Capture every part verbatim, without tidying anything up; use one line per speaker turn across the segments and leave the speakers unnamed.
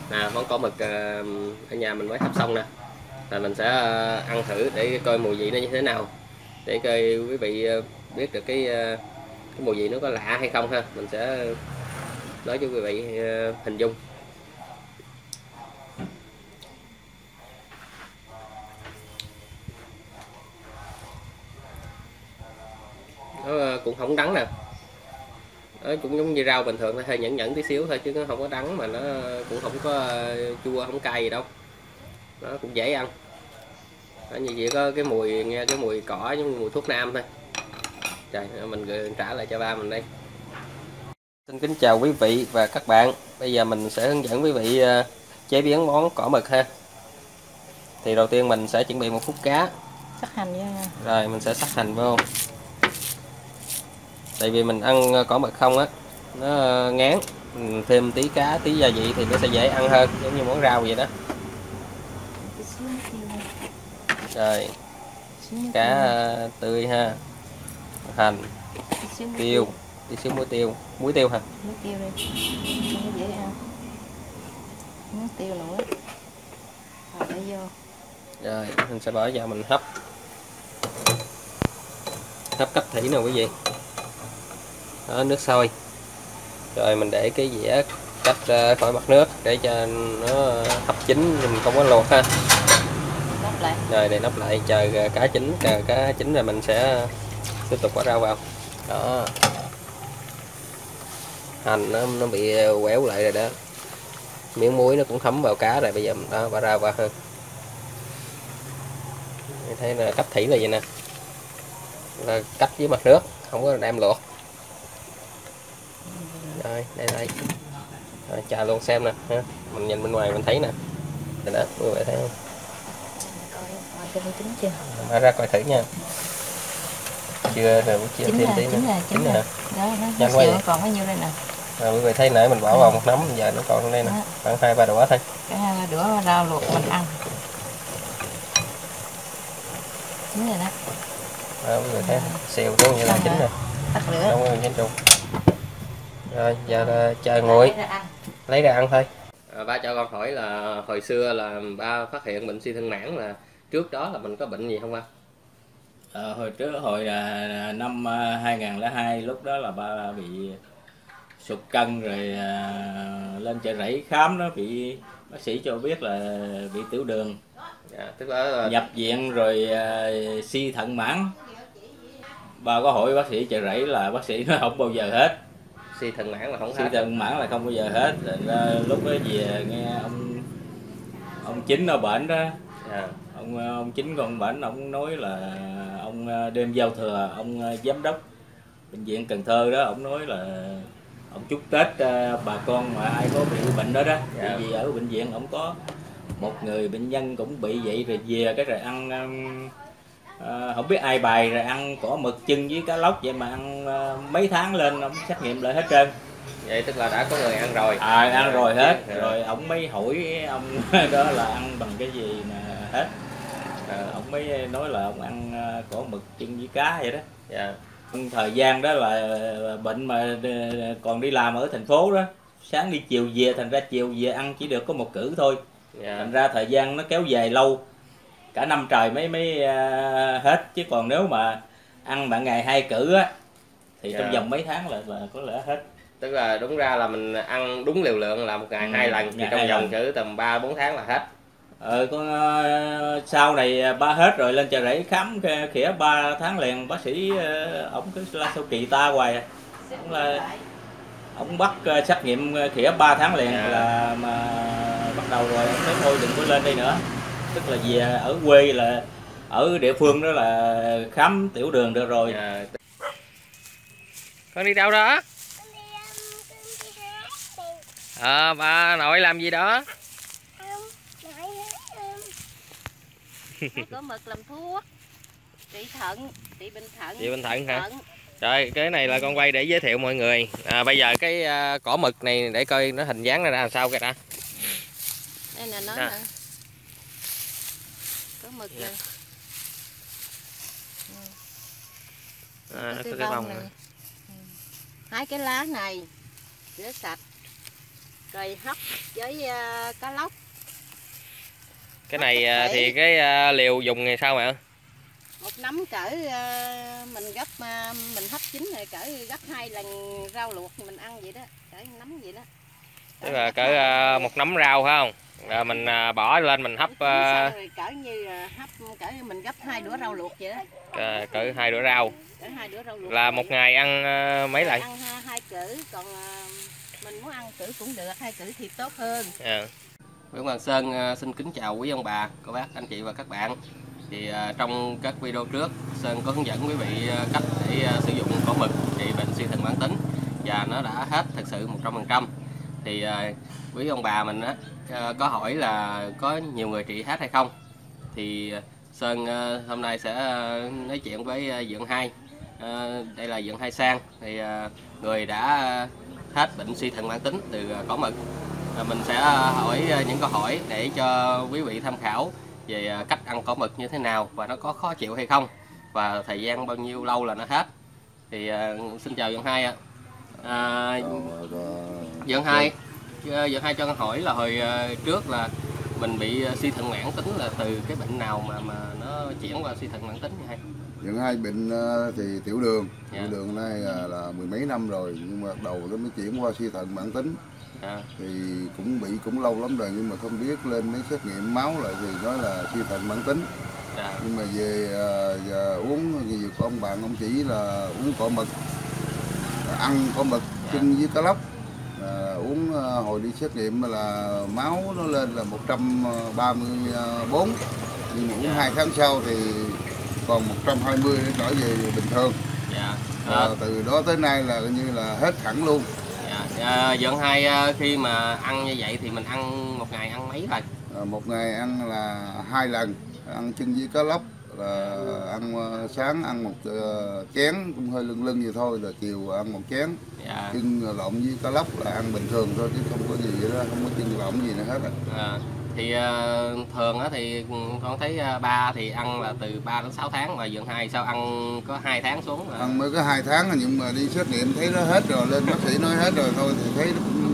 Nè, món cỏ mực ở nhà mình mới hấp xong nè, là mình sẽ ăn thử để coi mùi vị nó như thế nào, để coi quý vị biết được cái cái mùi vị nó có lạ hay không ha. Mình sẽ nói cho quý vị hình dung. Nó cũng không đắng nè, nó cũng giống như rau bình thường, nó hơi nhẫn nhẫn tí xíu thôi chứ nó không có đắng, mà nó cũng không có chua không cay gì đâu, nó cũng dễ ăn. Nó như chỉ có cái mùi, nghe cái mùi cỏ giống mùi thuốc nam thôi. Trời, mình trả lại cho ba mình đây. Xin kính chào quý vị và các bạn. Bây giờ mình sẽ hướng dẫn quý vị chế biến món cỏ mực ha. Thì đầu tiên mình sẽ chuẩn bị một khúc cá.
Sắc hành nha.
Rồi mình sẽ sắc hành vô. Tại vì mình ăn cỏ mực không á, nó ngán. Mình thêm tí cá, tí gia vị thì nó sẽ dễ ăn hơn, giống như món rau vậy đó. Rồi cá tươi ha, hành, tiêu, tí xíu muối tiêu, muối tiêu hả?
Muối tiêu đi, nó dễ ăn. Muối tiêu nữa. Rồi để vô.
Rồi mình sẽ bỏ vào mình hấp, hấp cấp thủy nè quý vị. Đó, nước sôi. Rồi mình để cái dĩa cách khỏi mặt nước để cho nó hấp chín, mình không có luộc ha.
Nắp lại.
Rồi để nắp lại chờ cá chín, chờ cá chín rồi mình sẽ tiếp tục bỏ rau vào. Đó, hành nó nó bị quéo lại rồi đó, miếng muối nó cũng thấm vào cá rồi. Bây giờ mình đó bỏ rau vào hơn. Thấy là cách thủy là vậy nè, là cách với mặt nước, không có đem luộc. Rồi đây đây, rồi, chà luôn xem nè ha. Mình nhìn bên ngoài mình thấy nè, rồi đó quý vị thấy không?
Chín chưa?
Mở ra coi thử nha. Chưa rồi, chưa
chín
thêm
là,
tí
chín
nữa.
là, chín
Chín
là. Đó, nó,
nhanh
nó
quá vậy.
còn bao nhiêu đây nè.
Rồi quý vị thấy nãy mình bỏ vào một nắm, giờ nó còn đây nè, khoảng hai ba đũa thôi.
Cái hai ba đũa rau luộc mình ăn. Chín rồi đó.
Đó, quý vị thấy xèo đúng như là chín rồi.
Tắt lửa.
Đúng rồi, chín trùng. Rồi giờ là chờ nguội, lấy ra ăn thôi. À, ba cho con hỏi là hồi xưa là ba phát hiện bệnh suy thận mãn, là trước đó là mình có bệnh gì không ba?
À, hồi trước hồi là năm hai nghìn không trăm lẻ hai, lúc đó là ba bị sụt cân rồi, à, lên chợ rẫy khám, nó bị bác sĩ cho biết là bị tiểu đường.
Dạ, tức là
nhập viện rồi, à, suy thận mãn. Ba có hỏi bác sĩ chợ rẫy là bác sĩ nói không bao giờ hết.
suy thận mãn là không
suy
hết.
thận mãn là không bao giờ hết. Rồi ra, lúc đó về nghe ông ông Chính ở bệnh đó.
Dạ.
ông ông Chính con bệnh, ông nói là ông đêm giao thừa, ông giám đốc bệnh viện Cần Thơ đó, ông nói là ông chúc Tết uh, bà con mà ai có bị bệnh đó đó.
Dạ.
Vì ở bệnh viện ông có một người bệnh nhân cũng bị vậy, rồi về cái rồi ăn um, uh, không biết ai bày rồi ăn cỏ mực chưng với cá lóc vậy mà ăn uh, mấy tháng lên ông xét nghiệm lại hết trơn.
Vậy tức là đã có người ăn rồi.
À, ăn rồi hết.
Dạ.
Rồi ông mới hỏi ông đó là ăn bằng cái gì mà hết. À, ông mới nói là ông ăn cỏ mực chưng với cá vậy đó.
Dạ.
Thời gian đó là bệnh mà còn đi làm ở thành phố đó, sáng đi chiều về, thành ra chiều về ăn chỉ được có một cữ thôi.
Dạ.
Thành ra thời gian nó kéo dài lâu, cả năm trời mới mới hết. Chứ còn nếu mà ăn bạn ngày hai cữ á thì
Dạ.
trong vòng mấy tháng là, là có lẽ hết.
Tức là đúng ra là mình ăn đúng liều lượng là một ngày
Ừ,
hai lần, thì trong vòng cỡ tầm ba bốn tháng là hết.
Ờ, con uh, sau này ba hết rồi lên chợ rẫy khám khỉa ba tháng liền, bác sĩ uh, ổng cứ la sao kỳ ta hoài à. Ông là ông bắt uh, xét nghiệm khỉa ba tháng liền. Yeah. Là mà bắt đầu rồi ông nói thôi đừng có lên đây nữa, tức là về ở quê, là ở địa phương đó là khám tiểu đường được rồi.
Yeah. Con đi đâu đó? Ờ, à, bà nội làm gì đó?
Có mực làm thuốc trị thận, trị bệnh thận.
Trị bệnh thận hả? Rồi cái này là con quay để giới thiệu mọi người. À, bây giờ cái uh, cỏ mực này để coi nó hình dáng nó ra làm sao cái đã.
Đây nè nó
à.
nè. Có mực nè.
À, nó có cái bông này.
Hai cái lá này rửa sạch. rồi hấp với uh, cá lóc.
Cái này uh, thì cái uh, liều dùng thì sao mẹ?
Một nắm cỡ uh, mình gấp uh, mình hấp chín rồi cỡ gấp hai lần rau luộc mình ăn vậy đó, cỡ nắm vậy đó.
Tức là cỡ uh, một nắm rau phải không? Rồi mình uh, bỏ lên mình hấp uh...
rồi cỡ như uh, hấp cỡ mình gấp hai đũa rau luộc vậy đó.
Uh, cỡ hai đũa rau.
Cỡ hai đũa rau luộc.
Là một ngày ăn uh, mấy lần?
Ăn hai, hai cử, còn uh, mình muốn ăn cử cũng được, hai cử thì tốt hơn.
Yeah. Nguyễn Hoàng Sơn uh, xin kính chào quý ông bà, cô bác, anh chị và các bạn. Thì uh, trong các video trước, Sơn có hướng dẫn quý vị uh, cách để uh, sử dụng cỏ mực trị bệnh suy thận mãn tính và nó đã hết thực sự một trăm phần trăm. Thì uh, quý ông bà mình á uh, có hỏi là có nhiều người trị hết hay không. Thì uh, Sơn uh, hôm nay sẽ uh, nói chuyện với uh, Dượng Hai. Uh, đây là Dượng Hai Sang, thì uh, người đã uh, hết bệnh suy thận mãn tính từ uh, cỏ mực. Uh, mình sẽ uh, hỏi uh, những câu hỏi để cho quý vị tham khảo về uh, cách ăn cỏ mực như thế nào và nó có khó chịu hay không và thời gian bao nhiêu lâu là nó hết. Thì uh, xin chào Dượng Hai ạ. À, Dượng Hai, Dượng Hai cho con hỏi là hồi uh, trước là mình bị uh, suy thận mãn tính là từ cái bệnh nào mà mà nó chuyển qua suy thận mãn tính như hay?
Dượng Hai bệnh uh, thì tiểu đường,
Dạ.
tiểu đường nay uh, là mười mấy năm rồi nhưng mà đầu nó mới chuyển qua suy thận mãn tính.
Dạ.
Thì cũng bị cũng lâu lắm rồi nhưng mà không biết, lên mấy xét nghiệm máu lại thì nói là suy thận mãn tính.
Dạ.
Nhưng mà về uh, giờ uống gì của ông bạn ông chỉ là uống cỏ mực, ăn cỏ mực chưng với cá lóc. À, uống uh, hồi đi xét nghiệm là máu nó lên là một trăm ba mươi bốn nhưng mà uống
Dạ.
hai tháng sau thì còn một trăm hai mươi để trở về bình thường.
Dạ.
À,
À,
từ đó tới nay là coi như là hết hẳn luôn.
dạ. À, Dượng Hai uh, khi mà ăn như vậy thì mình ăn một ngày ăn mấy lần?
À, một ngày ăn là hai lần, ăn chân với cá lóc, là ăn uh, sáng ăn một uh, chén cũng hơi lưng lưng vậy thôi, là chiều ăn một chén.
Dạ.
Chân lộn với cá lóc là ăn bình thường thôi chứ không có gì vậy đó, không có chân lộn gì nữa hết á.
À, thì uh, thường á thì con thấy uh, ba thì ăn là từ ba đến sáu tháng, mà Dượng Hai sao ăn có hai tháng xuống? Là...
Ăn mới có hai tháng nhưng mà đi xét nghiệm thấy nó hết rồi, lên bác sĩ nói hết rồi thôi thì thấy nó cũng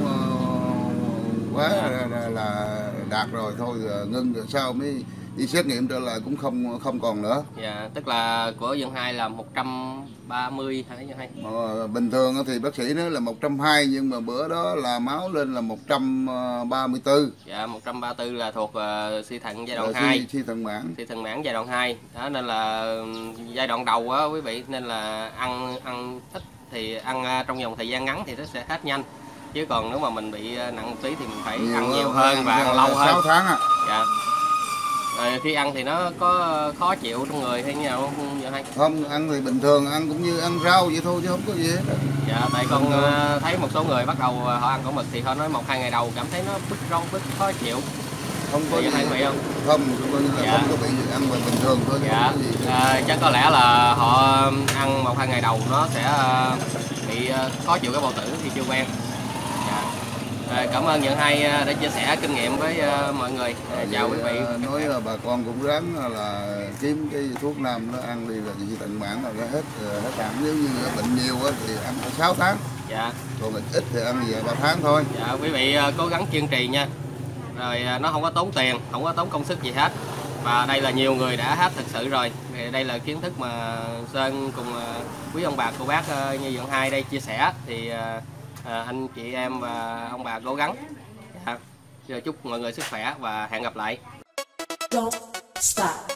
uh, quá là, là, là đạt rồi thôi, rồi ngưng rồi sau mới đi xét nghiệm trở lại cũng không không còn nữa.
Dạ, tức là của Dượng Hai là một trăm ba mươi hả Dượng Hai?
Mà bình thường thì bác sĩ nói là một trăm hai mươi nhưng mà bữa đó là máu lên là một trăm ba mươi tư.
Dạ, một trăm ba mươi tư là thuộc uh, suy thận giai đoạn
Là
hai.
Suy, suy thận mãn.
Suy thận mãn giai đoạn hai. Đó nên là giai đoạn đầu á quý vị, nên là ăn ăn thích thì ăn uh, trong vòng thời gian ngắn thì nó sẽ hết nhanh. Chứ còn nếu mà mình bị nặng một tí thì mình phải
Nhiều
ăn nhiều
hơn,
hơn và ăn lâu hơn.
sáu tháng à.
Dạ. Rồi khi ăn thì nó có khó chịu trong người hay như nào không Dượng Hai?
Không, ăn thì bình thường, ăn cũng như ăn rau vậy thôi chứ không có gì hết.
Dạ, tại con uh, thấy một số người bắt đầu họ ăn cỏ mực thì họ nói một hai ngày đầu cảm thấy nó bứt rau bứt khó chịu.
Không có
Dượng
gì.
Hai bị không?
Không, coi như là
Dạ.
không có bị gì, ăn mà bình thường thôi.
Dạ,
Không có gì.
à, chắc có lẽ là họ ăn một hai ngày đầu nó sẽ uh, bị uh, khó chịu cái bao tử khi chưa quen. Dạ. À, cảm ơn Dượng Hai đã chia sẻ kinh nghiệm với uh, mọi người. À, chào quý vị.
À, nói là bà con cũng ráng là kiếm cái thuốc nam nó ăn đi là suy thận mãn là nó hết hết hẳn. Nếu như bệnh nhiều á thì ăn sáu tháng.
Dạ.
Còn bệnh ít thì ăn về ba tháng thôi.
Dạ, quý vị uh, cố gắng kiên trì nha. Rồi uh, nó không có tốn tiền, không có tốn công sức gì hết. Và đây là nhiều người đã hết thực sự rồi. Thì đây là kiến thức mà Sơn cùng uh, quý ông bà cô bác uh, như Dượng Hai đây chia sẻ, thì uh, uh, anh chị em và ông bà cố gắng. Dạ. Giờ chúc mọi người sức khỏe và hẹn gặp lại.
Don't stop.